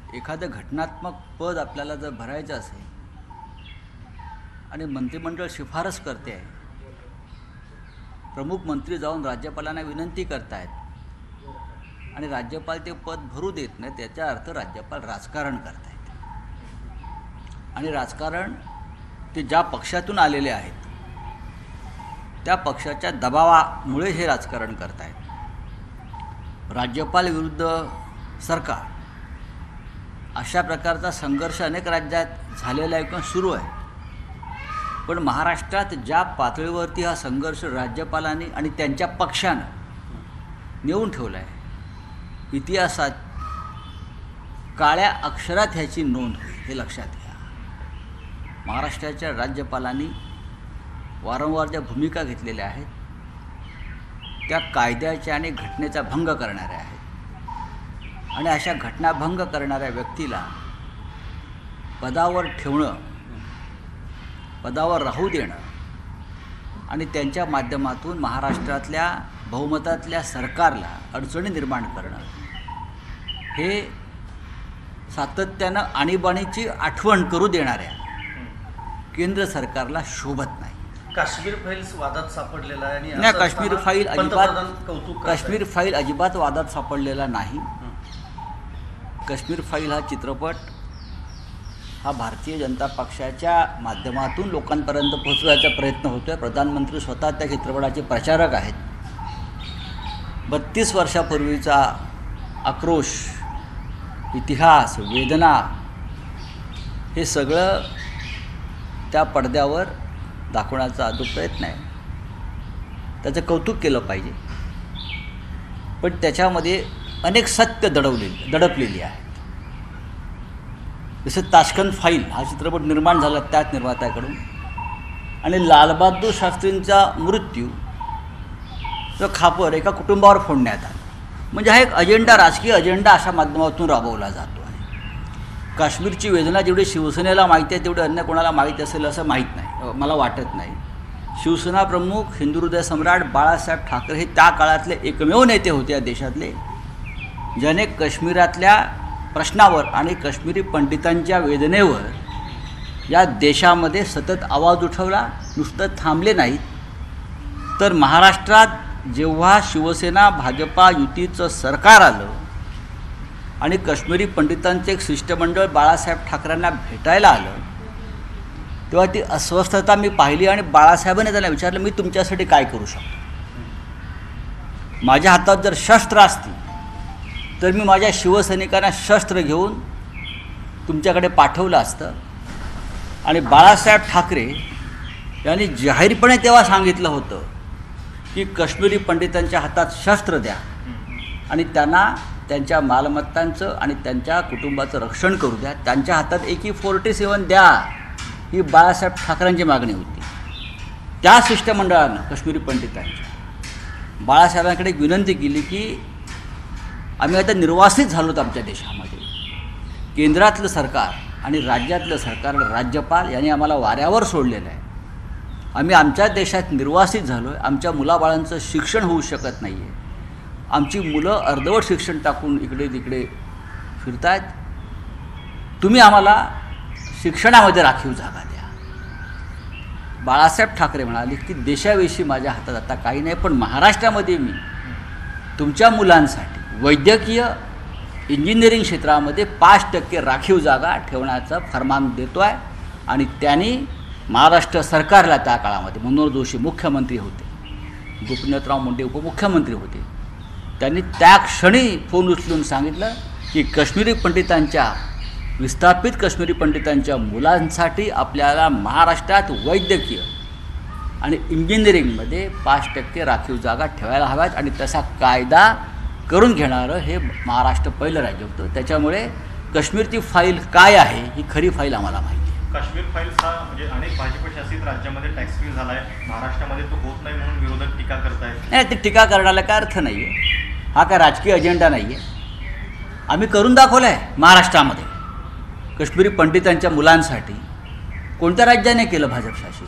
एखादं घटनात्मक पद आपल्याला जर भरायचं असेल आणि मंत्रिमंडळ शिफारस करते आहे, प्रमुख मंत्री जाऊन राज्यपालांना विनंती करतायत आणि राज्यपाल ते पद भरू देत नाही, त्याचा अर्थ राज्यपाल राजकारण करतायत. आणि राजकारण ते ज्या पक्षातून आलेले आहेत त्या पक्षाच्या दबावामुळे हे राजकारण करतायत. राज्यपाल विरुद्ध सरकार अशा प्रकारचा संघर्ष अनेक राज्यात झालेला आहे किंवा सुरू आहे. पण महाराष्ट्रात ज्या पातळीवरती हा संघर्ष राज्यपालांनी आणि त्यांच्या पक्षानं नेऊन ठेवला आहे, इतिहासात काळ्या अक्षरात ह्याची नोंद होईल, हे लक्षात घ्या. महाराष्ट्राच्या राज्यपालांनी वारंवार ज्या भूमिका घेतलेल्या आहेत त्या कायद्याच्या आणि घटनेचा भंग करणाऱ्या आहेत. आणि अशा घटनाभंग करणाऱ्या व्यक्तीला पदावर ठेवणं, पदावर राहू देणं आणि त्यांच्या माध्यमातून महाराष्ट्रातल्या बहुमतातल्या सरकारला अडचणी निर्माण करणं हे सातत्यानं आणीबाणीची आठवण करू देणाऱ्या केंद्र सरकारला शोभत नाही. काश्मीर फाईल्स वादात सापडलेला आहे आणि नाही, काश्मीर फाईल अजिबात वादात सापडलेला नाही. काश्मीर फाईल हा चित्रपट हा भारतीय जनता पक्षाच्या माध्यमातून लोकांपर्यंत पोहोचवायचा प्रयत्न होतो आहे. प्रधानमंत्री स्वतः त्या चित्रपटाचे प्रचारक आहेत. 32 वर्षापूर्वीचा आक्रोश, इतिहास, वेदना हे सगळं त्या पडद्यावर दाखवण्याचा जो प्रयत्न आहे त्याचं कौतुक केलं पाहिजे. पण त्याच्यामध्ये अनेक सत्य दडपलेली आहेत. जसं ताशकंद फाईल हा चित्रपट निर्माण झाला त्याच निर्मात्याकडून आणि लालबहादूर शास्त्रींचा मृत्यू जो खापर एका कुटुंबावर फोडण्यात आला. म्हणजे हा एक अजेंडा, राजकीय अजेंडा अशा माध्यमातून राबवला जातो आहे. काश्मीरची वेदना जेवढी शिवसेनेला माहिती आहे तेवढी अन्य कोणाला माहीत असेल असं माहीत नाही, मला वाटत नाही. शिवसेना प्रमुख, हिंदू हृदय सम्राट बाळासाहेब ठाकरे हे त्या काळातले एकमेव नेते होते या देशातले ज्याने काश्मीरातल्या प्रश्नावर आणि काश्मीरी पंडितांच्या वेदनेवर या देशामध्ये सतत आवाज उठवला. नुसतं थांबले नाहीत तर महाराष्ट्रात जेव्हा शिवसेना भाजपा युतीचं सरकार आलं आणि काश्मीरी पंडितांचे एक शिष्टमंडळ बाळासाहेब ठाकरेंना भेटायला आलं तेव्हा ती अस्वस्थता मी पाहिली आणि बाळासाहेबांनी त्यांना विचारलं, मी तुमच्यासाठी काय करू शकतो? माझ्या हातात जर शस्त्र असती तर मी माझ्या शिवसैनिकांना शस्त्र घेऊन तुमच्याकडे पाठवलं असतं. आणि बाळासाहेब ठाकरे यांनी जाहीरपणे तेव्हा सांगितलं होतं की काश्मीरी पंडितांच्या हातात शस्त्र द्या आणि त्यांना त्यांच्या मालमत्तांचं आणि त्यांच्या कुटुंबाचं रक्षण करू द्या. त्यांच्या हातात AK-47 द्या, ही बाळासाहेब ठाकरेंची मागणी होती. त्या शिष्टमंडळानं काश्मीरी पंडितांच्या बाळासाहेबांकडे एक विनंती केली की आम्ही आता निर्वासित झालोत आमच्या देशामध्ये. केंद्रातलं सरकार आणि राज्यातलं सरकार, राज्यपाल यांनी आम्हाला वाऱ्यावर सोडलेलं आहे. आम्ही आमच्या देशात निर्वासित झालो आहे. आमच्या मुलाबाळांचं शिक्षण होऊ शकत नाही आहे. आमची मुलं अर्धवट शिक्षण टाकून इकडे तिकडे फिरत आहेत. तुम्ही आम्हाला शिक्षणामध्ये राखीव जागा द्या. बाळासाहेब ठाकरे म्हणाले की देशाविषयी माझ्या हातात आता काही नाही, पण महाराष्ट्रामध्ये मी तुमच्या मुलांसाठी वैद्यकीय, इंजिनिअरिंग क्षेत्रामध्ये 5% राखीव जागा ठेवण्याचं फरमान देतो आहे. आणि त्यांनी महाराष्ट्र सरकारला त्या काळामध्ये मनोहर जोशी मुख्यमंत्री होते, गोपीनाथराव मुंडे उपमुख्यमंत्री होते, त्यांनी त्या क्षणी फोन उचलून सांगितलं की काश्मीरी पंडितांच्या, विस्थापित काश्मीरी पंडितांच्या मुलांसाठी आपल्याला महाराष्ट्रात वैद्यकीय आणि इंजिनिअरिंगमध्ये 5% राखीव जागा ठेवायला हव्यात आणि तसा कायदा करून घेणारं हे महाराष्ट्र पहिलं राज्य होतं. त्याच्यामुळे काश्मीरची फाईल काय आहे ही खरी फाईल आम्हाला माहिती आहे. काश्मीर फाईल्स हा म्हणजे अनेक भाजप शासित राज्यामध्ये टॅक्स फ्री झाला आहे, महाराष्ट्रामध्ये तो होत नाही म्हणून विरोधक टीका करतायत. नाही, ते टीका करण्याला काय अर्थ नाही आहे. हा काय राजकीय अजेंडा नाही आहे. आम्ही करून दाखवलं आहे महाराष्ट्रामध्ये काश्मीरी पंडितांच्या मुलांसाठी. कोणत्या राज्याने केलं भाजप शासित?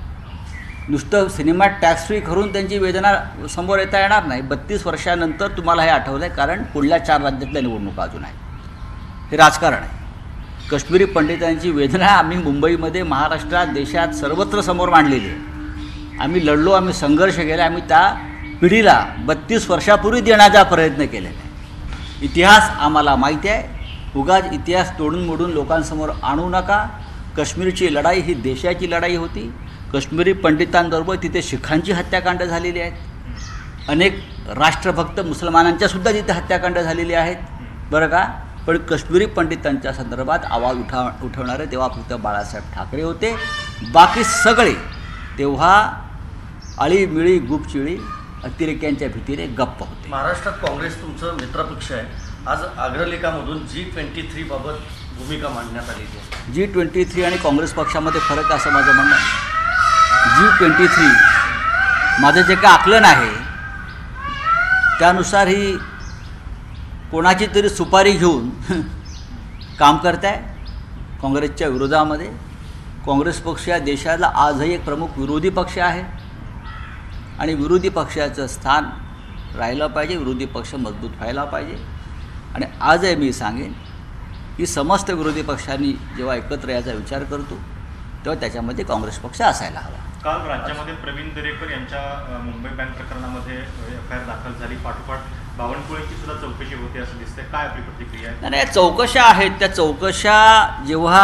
नुसतं सिनेमात टॅक्स फ्री करून त्यांची वेदना समोर येता येणार नाही. 32 वर्षानंतर तुम्हाला हे आठवलं आहे, कारण पुढल्या 4 राज्यातल्या निवडणुका अजून आहेत. हे राजकारण आहे. काश्मीरी पंडितांची वेदना आम्ही मुंबईमध्ये, महाराष्ट्रात, देशात सर्वत्र समोर मांडलेली आहे. आम्ही लढलो, आम्ही संघर्ष केला, आम्ही त्या पिढीला 32 वर्षापूर्वी देण्याचा प्रयत्न केलेला आहे. इतिहास आम्हाला माहिती आहे. उगाच इतिहास तोडून मोडून लोकांसमोर आणू नका. काश्मीरची लढाई ही देशाची लढाई होती. काश्मीरी पंडितांबरोबर तिथे शिखांची हत्याकांड झालेली आहेत. अनेक राष्ट्रभक्त मुसलमानांच्यासुद्धा तिथे हत्याकांड झालेली आहेत, बरं का. पण काश्मीरी पंडितांच्या संदर्भात आवाज उठवणारे तेव्हा फक्त बाळासाहेब ठाकरे होते. बाकी सगळे तेव्हा आळीमिळी गुपचिळी अतिरेक्यांच्या भीतीने गप्प होते. महाराष्ट्रात काँग्रेस तुमचं मित्रपक्ष आहे. आज अग्रलेखामधून G23 बाबत भूमिका मांडण्यात आलेली आहे. G23 आणि काँग्रेस पक्षामध्ये फरक असं माझं म्हणणं आहे. G23 माझं जे काय आकलन आहे त्यानुसार ही कोणाची तरी सुपारी घेऊन काम करत आहे काँग्रेसच्या विरोधामध्ये. काँग्रेस पक्ष या देशाला आजही एक प्रमुख विरोधी पक्ष आहे आणि विरोधी पक्षाचं स्थान राहिलं पाहिजे. विरोधी पक्ष मजबूत व्हायला पाहिजे. आणि आजही मी सांगेन की समस्त विरोधी पक्षांनी जेव्हा एकत्र याचा विचार करतो तेव्हा त्याच्यामध्ये काँग्रेस पक्ष असायला हवा. काल राज्यामध्ये प्रवीण दरेकर यांच्या मुंबई बँक प्रकरणामध्ये FIR दाखल झाली. पाठोपाठ बावनकुळेची सुद्धा चौकशी होते असं दिसतंय. काय आपली प्रतिक्रिया आहे? नाही, चौकशा आहेत. त्या चौकशा जेव्हा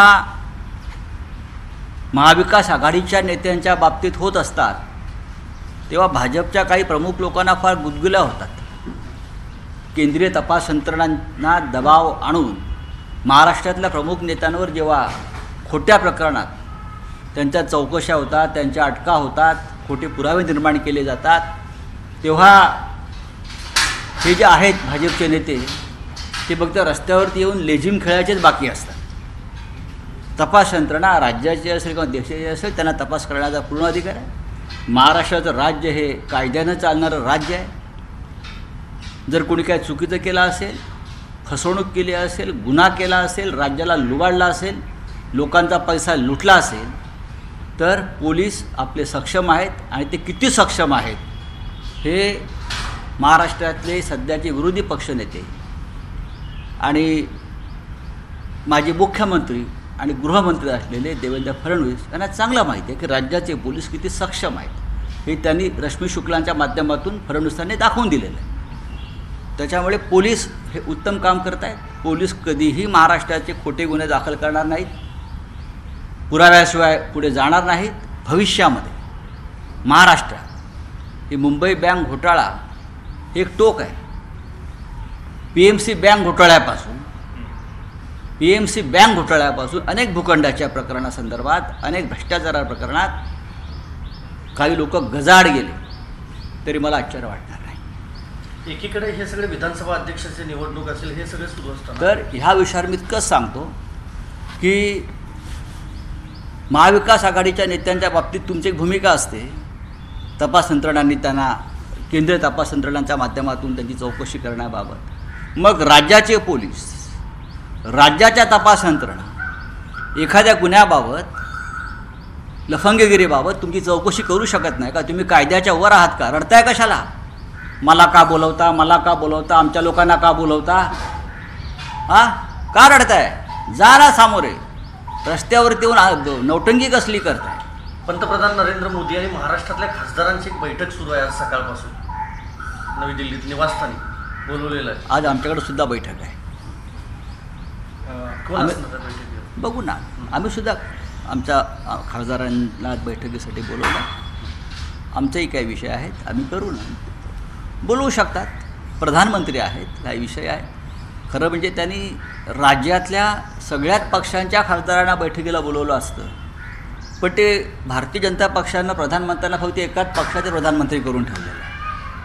महाविकास आघाडीच्या नेत्यांच्या बाबतीत होत असतात तेव्हा भाजपच्या काही प्रमुख लोकांना फार गुदगुल्या होतात. केंद्रीय तपास यंत्रणांना दबाव आणून महाराष्ट्रातल्या प्रमुख नेत्यांवर जेव्हा खोट्या प्रकरणात त्यांच्या चौकशा होतात, त्यांच्या अटका होतात, खोटे पुरावे निर्माण केले जातात, तेव्हा हे जे आहेत भाजपचे नेते ते फक्त रस्त्यावरती येऊन लेझिम खेळायचेच बाकी असतात. तपास यंत्रणा राज्याची असेल किंवा देशाची असेल त्यांना तपास करण्याचा पूर्ण अधिकार आहे. महाराष्ट्राचं राज्य हे कायद्यानं चालणारं राज्य आहे. जर कोणी काय चुकीचं केलं असेल, फसवणूक केली असेल, गुन्हा केला असेल, राज्याला लुबाडला असेल, लोकांचा पैसा लुटला असेल तर पोलीस आपले सक्षम आहेत. आणि ते किती सक्षम आहेत हे महाराष्ट्रातले सध्याचे विरोधी पक्षनेते आणि माजी मुख्यमंत्री आणि गृहमंत्री असलेले देवेंद्र फडणवीस यांना चांगलं माहिती आहे की राज्याचे पोलीस किती सक्षम आहेत. हे त्यांनी रश्मी शुक्लांच्या माध्यमातून फडणवीसांनी दाखवून दिलेलं आहे. त्याच्यामुळे पोलीस हे उत्तम काम करत आहेत. पोलीस कधीही महाराष्ट्राचे खोटे गुन्हे दाखल करणार नाहीत, पुराव्याशिवाय पुढे जाणार नाहीत. भविष्यामध्ये महाराष्ट्रात ही मुंबई बँक घोटाळा एक टोक आहे. PMC बँक घोटाळ्यापासून अनेक भूखंडाच्या प्रकरणासंदर्भात, अनेक भ्रष्टाचारा प्रकरणात काही लोक गजाआड गेले तरी मला आश्चर्य वाटणार नाही. एकीकडे हे सगळे विधानसभा अध्यक्षाची निवडणूक असेल हे सगळे सुरू असताना तर ह्या विषयावर मी इतकंच सांगतो की महाविकास आघाडीच्या नेत्यांच्या बाबतीत तुमची एक भूमिका असते. तपास यंत्रणांनी त्यांना केंद्रीय तपास यंत्रणांच्या माध्यमातून त्यांची चौकशी करण्याबाबत, मग राज्याचे पोलीस, राज्याच्या तपास यंत्रणा एखाद्या गुन्ह्याबाबत, लफंगगिरीबाबत तुमची चौकशी करू शकत नाही का? तुम्ही कायद्याच्या वर आहात का? रडताय कशाला? मला का बोलवता, मला का बोलवता, आमच्या लोकांना का बोलवता? का रडताय? जा ना सामोरे. रस्त्यावरती येऊन नौटंगी कसली करताय? पंतप्रधान नरेंद्र मोदी आणि महाराष्ट्रातल्या खासदारांची एक बैठक सुरू आहे आज सकाळपासून नवी दिल्लीत निवासस्थानी बोलवलेलं आहे. आज आमच्याकडे सुद्धा बैठक आहे. कोण असणार त्या बैठकीवर? बघू ना. आम्ही सुद्धा आमच्या खासदारांना बैठकीसाठी बोलवलं. आमचेही काही विषय आहेत, आम्ही करू ना. बोलवू शकतात. प्रधानमंत्री आहेत, काही विषय आहे. खरं म्हणजे त्यांनी राज्यातल्या सगळ्याच पक्षांच्या खासदारांना बैठकीला बोलवलं असतं, पण ते भारतीय जनता पक्षानं प्रधानमंत्र्यांना फक्त एकाच पक्षाचे प्रधानमंत्री करून ठेवलेलं आहे.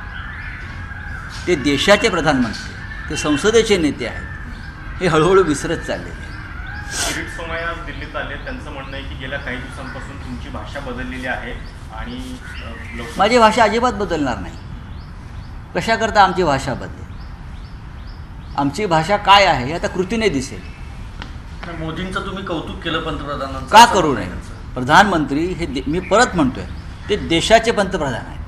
ते देशाचे प्रधानमंत्री, ते संसदेचे नेते आहेत. हे हळूहळू विसरत चाललेले आहे. किरीट सोमय्या आज दिल्लीत आले. त्यांचं म्हणणं आहे की गेल्या काही दिवसांपासून तुमची भाषा बदललेली आहे आणि माझी भाषा अजिबात बदलणार नाही. कशा करता आमची भाषा बदलेल? आमची भाषा काय आहे हे आता कृतीने दिसेल. मोदींचं तुम्ही कौतुक केलं पंतप्रधानांचं, का करू नये? प्रधानमंत्री हे मी परत म्हणतोय, ते देशाचे पंतप्रधान आहेत.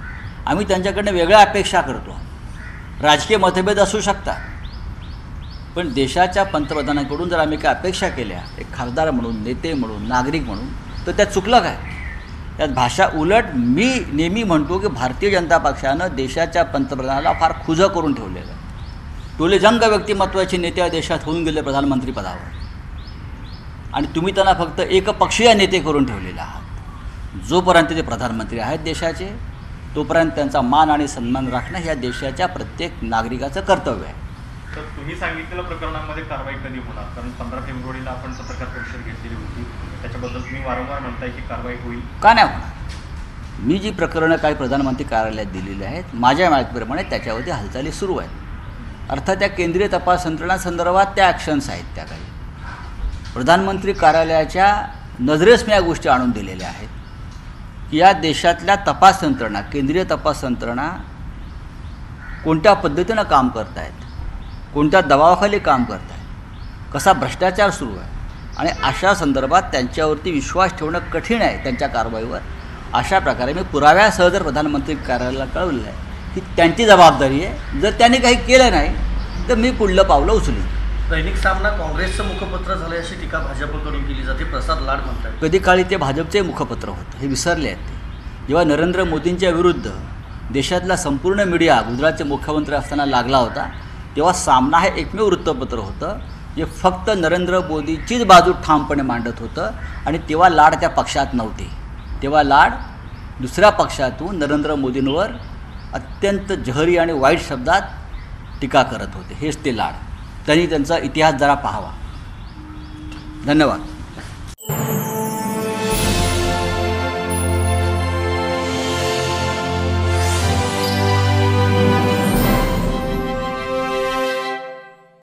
आम्ही त्यांच्याकडनं वेगळ्या अपेक्षा करतो. राजकीय मतभेद असू शकतात, पण देशाच्या पंतप्रधानांकडून जर आम्ही काय अपेक्षा केल्या एक खासदार म्हणून, नेते म्हणून, नागरिक म्हणून, तर त्यात चुकलं काय? त्यात भाषा उलट मी नेहमी म्हणतो की भारतीय जनता पक्षानं देशाच्या पंतप्रधानाला फार खुजं करून ठेवलेलं आहे. टोलेजंग व्यक्तिमत्वाचे नेते या देशात होऊन गेले प्रधानमंत्री पदावर, आणि तुम्ही त्यांना फक्त एकपक्षीय नेते करून ठेवलेले आहात. जोपर्यंत ते प्रधानमंत्री आहेत देशाचे, तोपर्यंत त्यांचा मान आणि सन्मान राखणं ह्या देशाच्या प्रत्येक नागरिकाचं कर्तव्य आहे. तर तुम्ही सांगितलेल्या प्रकरणांमध्ये कारवाई कधी होणार? कारण 15 फेब्रुवारीला आपण पत्रकार परिषद घेतलेली होती, त्याच्याबद्दल तुम्ही वारंवार म्हणताय की कारवाई होईल. का नाही होणार? मी जी प्रकरणं काही प्रधानमंत्री कार्यालयात दिलेली आहेत, माझ्या माहितीप्रमाणे त्याच्यावरती हालचाली सुरू आहेत. अर्थात त्या केंद्रीय तपास यंत्रणासंदर्भात त्या ॲक्शन्स आहेत. त्या काही प्रधानमंत्री कार्यालयाच्या नजरेस मी या गोष्टी आणून दिलेल्या आहेत की या देशातल्या तपास यंत्रणा, केंद्रीय तपास यंत्रणा कोणत्या पद्धतीनं काम करत आहेत, कोणत्या दबावाखाली काम करत आहेत, कसा भ्रष्टाचार सुरू आहे, आणि अशा संदर्भात त्यांच्यावरती विश्वास ठेवणं कठीण आहे त्यांच्या कारवाईवर. अशा प्रकारे मी पुराव्यासह जर प्रधानमंत्री कार्यालयाला कळवलं आहे की त्यांची जबाबदारी आहे. जर त्यांनी काही केलं नाही तर मी पुढलं पावलं उचलेन. दैनिक सामना काँग्रेसचं मुखपत्र झालं अशी टीका भाजपकडून केली जाते. प्रसाद लाड म्हणतात कधी काळी ते भाजपचे मुखपत्र होतं, हे विसरले आहेत ते. जेव्हा नरेंद्र मोदींच्या विरुद्ध देशातला संपूर्ण मीडिया गुजरातचे मुख्यमंत्री असताना लागला होता, तेव्हा सामना हे एकमेव वृत्तपत्र होतं जे फक्त नरेंद्र मोदीचीच बाजू ठामपणे मांडत होतं. आणि तेव्हा लाड त्या पक्षात नव्हते. तेव्हा लाड दुसऱ्या पक्षातून नरेंद्र मोदींवर अत्यंत जहरी आणि वाईट शब्दात टीका करत होते. हेच ते लाड. त्यांनी त्यांचा इतिहास जरा पाहावा. धन्यवाद.